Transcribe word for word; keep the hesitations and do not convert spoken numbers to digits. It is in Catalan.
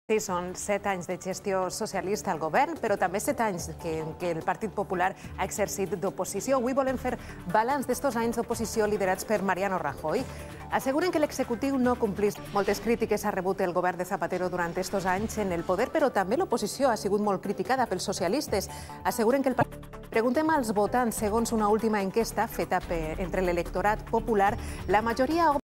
Sí, són set anys de gestió socialista al govern, però també set anys que, que el Partit Popular ha exercit d'oposició. Avui volem fer balanç d'estos anys d'oposició liderats per Mariano Rajoy. Asseguren que l'executiu no complís. Moltes crítiques ha rebut el govern de Zapatero durant estos anys en el poder, però també l'oposició ha sigut molt criticada pels socialistes. Asseguren que el partit... Preguntem als votants, segons una última enquesta feta per, entre l'electorat popular, la majoria